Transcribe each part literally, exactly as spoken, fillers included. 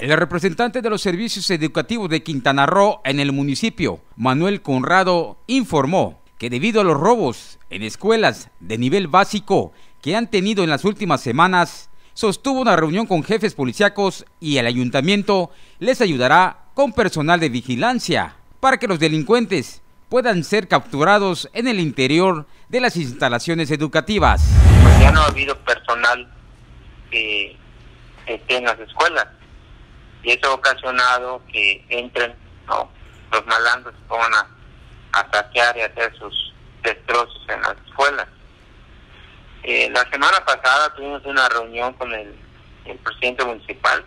El representante de los servicios educativos de Quintana Roo en el municipio, Manuel Conrado, informó que debido a los robos en escuelas de nivel básico que han tenido en las últimas semanas, sostuvo una reunión con jefes policíacos y el ayuntamiento les ayudará con personal de vigilancia para que los delincuentes puedan ser capturados en el interior de las instalaciones educativas. Pues ya no ha habido personal que esté en las escuelas y eso ha ocasionado que entren, ¿no?, los malandros se pongan a, a saquear y a hacer sus destrozos en las escuelas. Eh, la semana pasada tuvimos una reunión con el, el presidente municipal,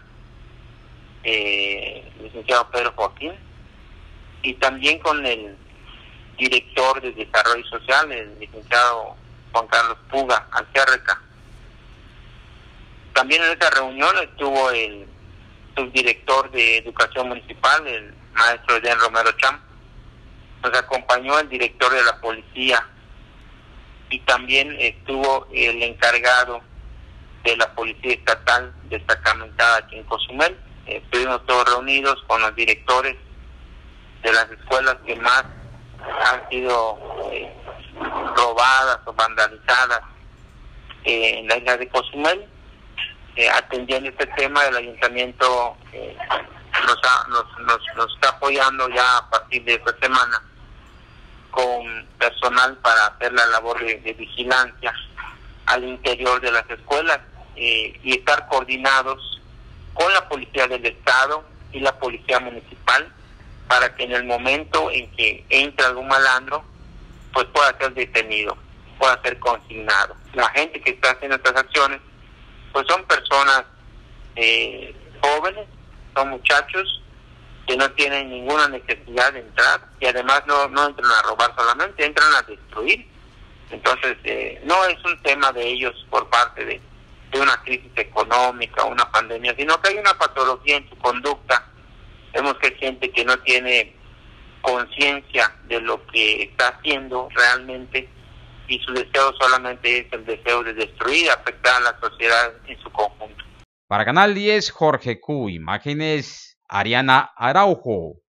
eh, el licenciado Pedro Joaquín, y también con el director de Desarrollo Social, el licenciado Juan Carlos Puga Alcérreca. También en esa reunión estuvo el subdirector de Educación Municipal, el maestro Edén Romero Cham. Nos acompañó el director de la policía y también estuvo el encargado de la Policía Estatal destacamentada aquí en Cozumel. Estuvimos todos reunidos con los directores de las escuelas que más han sido eh, robadas o vandalizadas eh, en la isla de Cozumel. Eh, atendiendo este tema, el ayuntamiento eh, nos, ha, nos, nos, nos está apoyando ya a partir de esta semana con personal para hacer la labor de, de vigilancia al interior de las escuelas eh, y estar coordinados con la Policía del Estado y la Policía Municipal para que en el momento en que entre algún malandro, pues pueda ser detenido, pueda ser consignado. La gente que está haciendo estas acciones pues son personas eh, jóvenes, son muchachos que no tienen ninguna necesidad de entrar y además no, no entran a robar solamente, entran a destruir. Entonces eh, no es un tema de ellos por parte de, de una crisis económica, una pandemia, sino que hay una patología en su conducta. Vemos que hay gente que no tiene conciencia de lo que está haciendo realmente y su deseo solamente es el deseo de destruir y afectar a la sociedad en su conjunto. Para Canal diez, Jorge Q. Imágenes, Ariana Araujo.